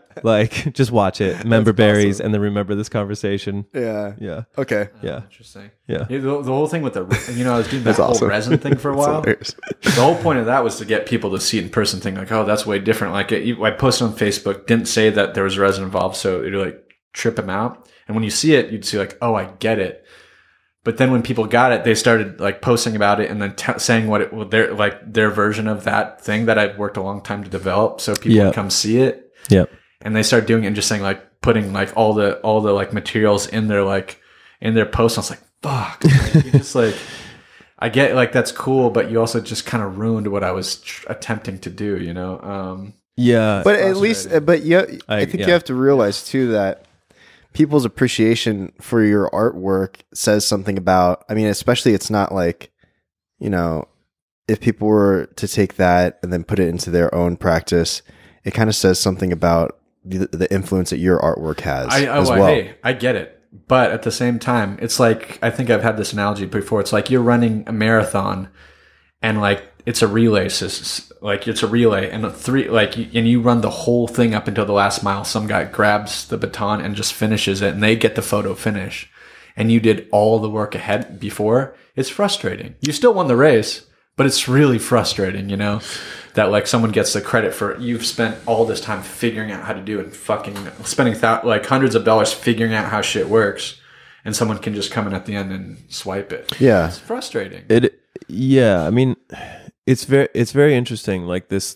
Like, just watch it. Remember berries, awesome. And then remember this conversation. Yeah. Yeah. Okay. Yeah. Interesting. Yeah. The whole thing with the, I was doing that whole resin thing for a while. The whole point of that was to get people to see it in person, think like, oh, that's way different. Like, I posted on Facebook, didn't say that there was resin involved, so it'd like trip them out. And when you see it, you'd see like, oh, I get it. But then when people got it, they started like posting about it and then saying their version of that thing that I've worked a long time to develop. So people would come see it. Yeah. And they started doing it and just saying like, putting like all the like materials in their post. And I was like, fuck. You just like, I get like, that's cool, but you also just kind of ruined what I was attempting to do, you know? Yeah. But at least, I think you have to realize too that people's appreciation for your artwork says something about, I mean, especially it's not like, you know, if people were to take that and then put it into their own practice, it kind of says something about the influence that your artwork has as well. Hey, I get it. But at the same time, it's like, I think I've had this analogy before. It's like you're running a marathon and like, it's a relay system, like it's a relay and and you run the whole thing up until the last mile. Some guy grabs the baton and just finishes it and they get the photo finish and you did all the work ahead before. It's frustrating. You still won the race, but it's really frustrating, you know, that like someone gets the credit for you've spent all this time figuring out how to do it and fucking spending like hundreds of dollars figuring out how shit works. And someone can just come in at the end and swipe it. Yeah. It's frustrating. Yeah. I mean, it's very interesting. Like this,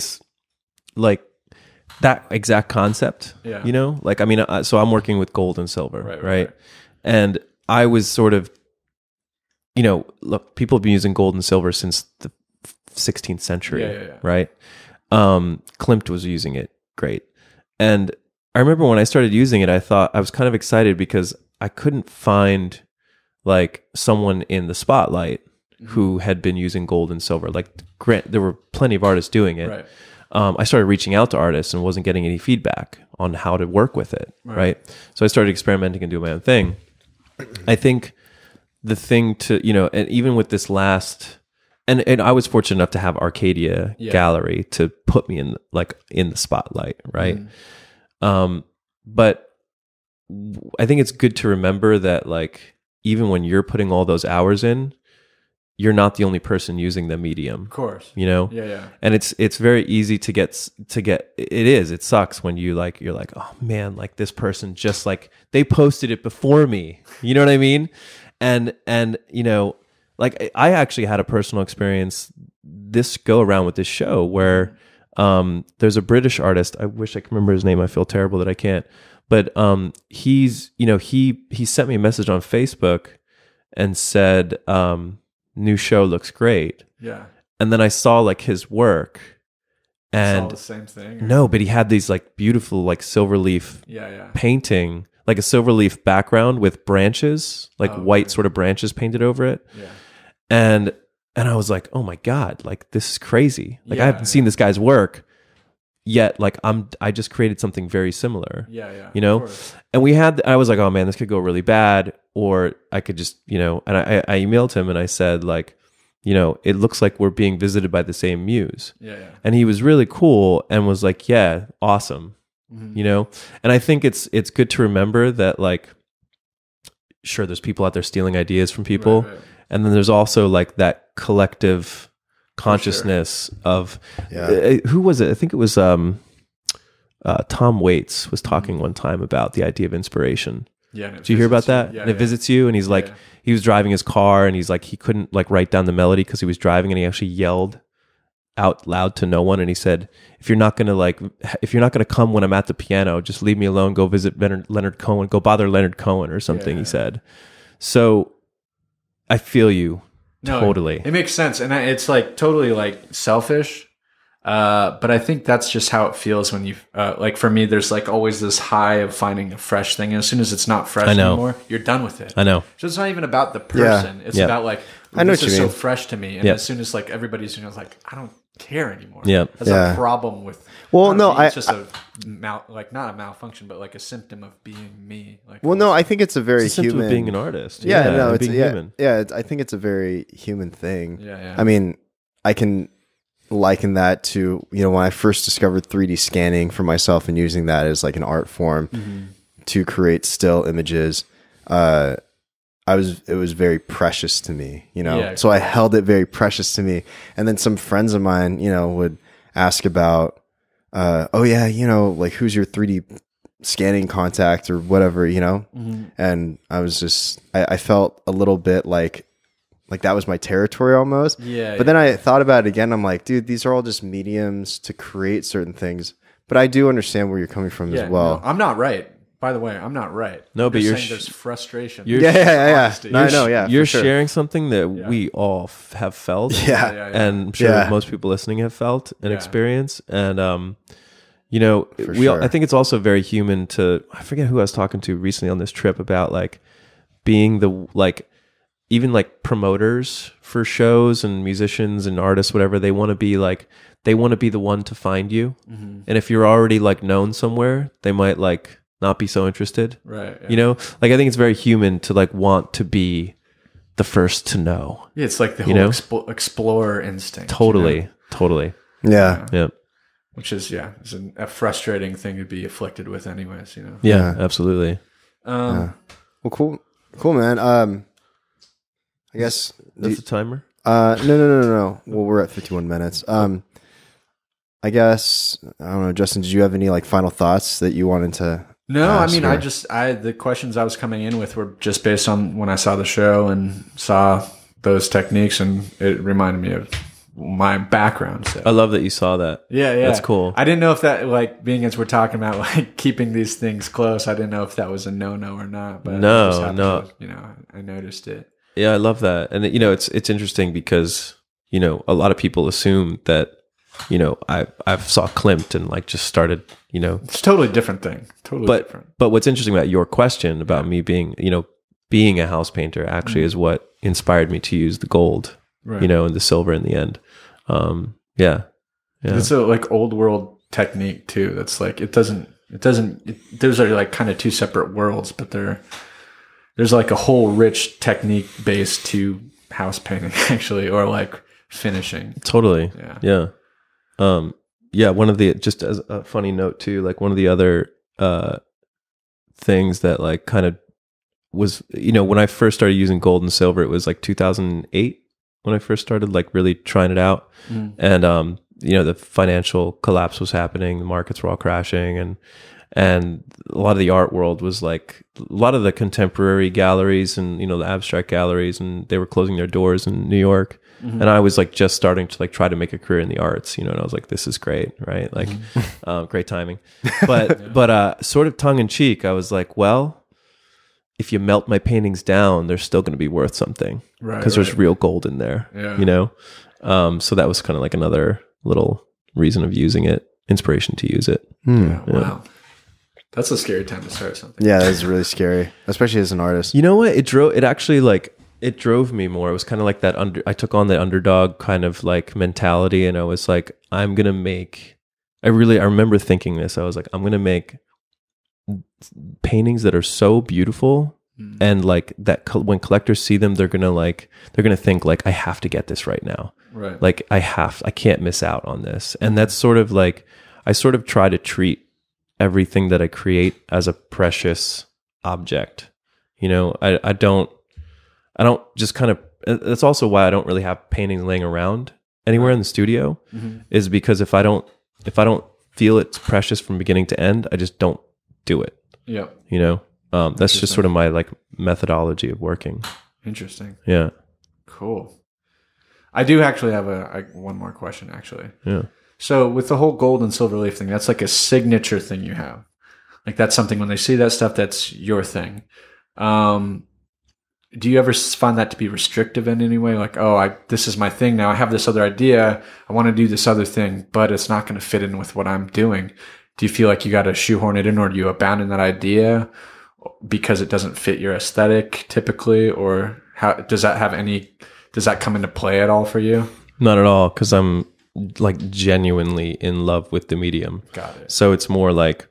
like that exact concept, you know, like, I mean, so I'm working with gold and silver, right? And I was sort of, you know, look, people have been using gold and silver since the 16th century, right? Klimt was using it. Great. And I remember when I started using it, I thought I was kind of excited because I couldn't find like someone in the spotlight who had been using gold and silver. Like, there were plenty of artists doing it. Right. I started reaching out to artists and wasn't getting any feedback on how to work with it. Right. So I started experimenting and doing my own thing. I think the thing to, you know, and even with this last, and I was fortunate enough to have Arcadia Gallery to put me in the spotlight. Right. But I think it's good to remember that like, even when you're putting all those hours in, you're not the only person using the medium. Of course. You know? Yeah. And it's very easy to get, it sucks when you're like, oh man, like this person just like, they posted it before me. You know what I mean? And, you know, like I actually had a personal experience this go around with this show where, there's a British artist. I wish I could remember his name. I feel terrible that I can't, but, he's, you know, he sent me a message on Facebook and said, new show looks great. Yeah. And then I saw like his work and the same thing. Or? No, but he had these like beautiful like silver leaf painting, like a silver leaf background with branches, like white sort of branches painted over it. Yeah. And I was like, oh my God, like this is crazy. Like I haven't seen this guy's work yet. Like I just created something very similar. Yeah. You know? And I was like, oh man, this could go really bad. Or I could just, you know, and I emailed him and I said like, you know, it looks like we're being visited by the same muse. Yeah. And he was really cool and was like, yeah, awesome. Mm-hmm. You know? And I think it's good to remember that like, sure, there's people out there stealing ideas from people. Right. And then there's also like that collective consciousness of, who was it? I think it was Tom Waits was talking one time about the idea of inspiration. Yeah. Did you hear about that? Yeah, and it visits you, and he's like, he was driving his car, and he's like, he couldn't like write down the melody because he was driving, and he actually yelled out loud to no one, and he said, if you're not gonna come when I'm at the piano, just leave me alone. Go visit Leonard Cohen. Go bother Leonard Cohen or something. He said. So I feel you totally. It makes sense, and it's like totally like selfish. But I think that's just how it feels when you, like for me, there's like always this high of finding a fresh thing. And as soon as it's not fresh anymore, you're done with it. I know. So it's not even about the person. It's about like, I know this is so fresh to me. And as soon as like everybody's, you know, like, I don't care anymore. Yeah. That's a problem with, it's just not a malfunction, but like a symptom of being me. Like, I think it's a very human of being an artist. It's human. I think it's a very human thing. Yeah. I mean, I can liken that to, when I first discovered 3D scanning for myself and using that as like an art form to create still images. It was very precious to me, so I held it very precious to me. And then some friends of mine, would ask about, like who's your 3D scanning contact or whatever, and I was just, I felt a little bit like that was my territory almost. But then I thought about it again. I'm like, dude, these are all just mediums to create certain things. But I do understand where you're coming from as well. No, I'm not right. By the way, I'm not right. No, but you're saying there's frustration. Yeah. No, I know. Yeah, you're sharing something that we all have felt. And I'm sure most people listening have felt and experienced. And I think it's also very human to. I forget who I was talking to recently on this trip about like being the even like promoters for shows and musicians and artists, whatever, they want to be the one to find you. And if you're already like known somewhere, they might like not be so interested. Right. Yeah. I think it's very human to like want to be the first to know. Yeah, it's like the whole explorer instinct. Totally. Yeah. Yeah. Which is, is a frustrating thing to be afflicted with anyways, Yeah, absolutely. Well, cool, man. I guess that's the timer. No. Well, we're at 51 minutes. I guess I don't know, Justin. Did you have any like final thoughts that you wanted to? No, I mean, the questions I was coming in with were just based on when I saw the show and saw those techniques, and it reminded me of my background. So I love that you saw that. Yeah, that's cool. I didn't know if that, like, being as we're talking about like keeping these things close, I didn't know if that was a no or not. But no, I noticed it. Yeah, I love that. And it's interesting because, a lot of people assume that, I saw Klimt and like just started, It's a totally different thing. Different. But what's interesting about your question about me being, being a house painter actually is what inspired me to use the gold, and the silver in the end. Yeah. It's a like old world technique too. That's like, those are like kind of two separate worlds, but there's like a whole rich technique base to house painting actually, or like finishing. Totally. Yeah. One of the, just as a funny note too, like one of the other, things that like kind of was, when I first started using gold and silver, it was like 2008 when I first started like really trying it out. And, the financial collapse was happening. The markets were all crashing, and a lot of the art world was like, a lot of the contemporary galleries and, the abstract galleries, and they were closing their doors in New York. And I was like just starting to like try to make a career in the arts, and I was like, this is great, right? Like, great timing. But sort of tongue in cheek, I was like, well, if you melt my paintings down, they're still going to be worth something, right? Because there's real gold in there, So that was kind of like another little reason of using it, inspiration to use it. Wow. That's a scary time to start something. Yeah, that's really scary, especially as an artist. You know what? It drove me more. It was kind of like that I took on the underdog kind of like mentality, and I was like, I remember thinking this. I was like, I'm going to make paintings that are so beautiful, and like that when collectors see them, they're going to think like, I have to get this right now. Right. Like I can't miss out on this. And that's sort of like, I sort of try to treat everything that I create as a precious object. I don't just kind of, that's also why I don't really have paintings laying around anywhere in the studio, is because if I don't feel it's precious from beginning to end, I just don't do it. Yeah. That's just sort of my like methodology of working. Interesting. Yeah. Cool. I do actually have one more question actually. Yeah. So with the whole gold and silver leaf thing, that's like a signature thing you have. Like that's something when they see that stuff, that's your thing. Do you ever find that to be restrictive in any way? Like, this is my thing now. I have this other idea. I want to do this other thing, but it's not going to fit in with what I'm doing. Do you feel like you got to shoehorn it in, or do you abandon that idea because it doesn't fit your aesthetic typically? Or how does that come into play at all for you? Not at all, because I'm like genuinely in love with the medium. Got it. So it's more like,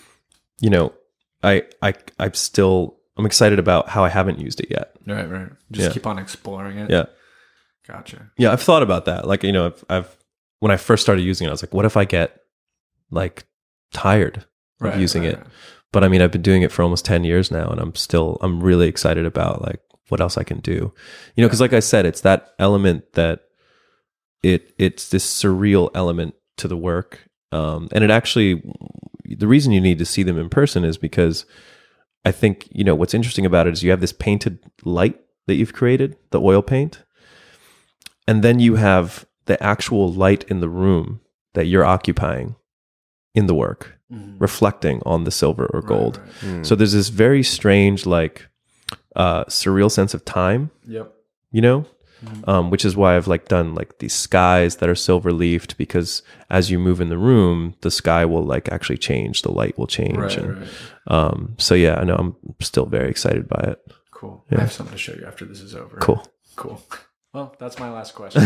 I'm excited about how I haven't used it yet. Right. Just keep on exploring it. Yeah. Gotcha. Yeah, I've thought about that. Like, I've when I first started using it, I was like, what if I get like tired of using it? But I mean, I've been doing it for almost 10 years now, and I'm really excited about like what else I can do. You know, because like I said, it's that element that it's this surreal element to the work. And it actually, the reason you need to see them in person is because I think, you know, what's interesting about it is you have this painted light that you've created, the oil paint, and then you have the actual light in the room that you're occupying in the work, reflecting on the silver or gold. So there's this very strange, like, surreal sense of time. You know, which is why I've like done like these skies that are silver leafed, because as you move in the room, the sky will like actually change, the light will change. So yeah, I know I'm still very excited by it. Cool. Yeah. I have something to show you after this is over. Cool. Well, that's my last question.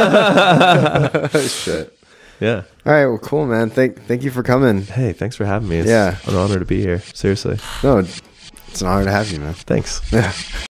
Shit. Yeah. All right. Well, cool, man. Thank you for coming. Hey, thanks for having me. It's an honor to be here. Seriously. No, it's an honor to have you, man. Thanks. Yeah.